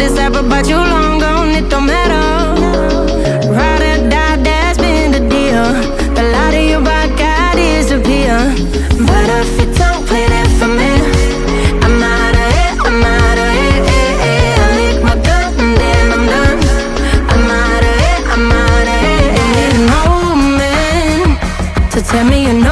this ever, but you long gone, it don't matter. Ride or die, that's been the deal. The light of your rock, I disappear. But if you don't play that for me, I'm out of it, I'm out of it, I lick my gun and then I'm done. I'm out of it, I'm out of it. You need an old man to tell me you're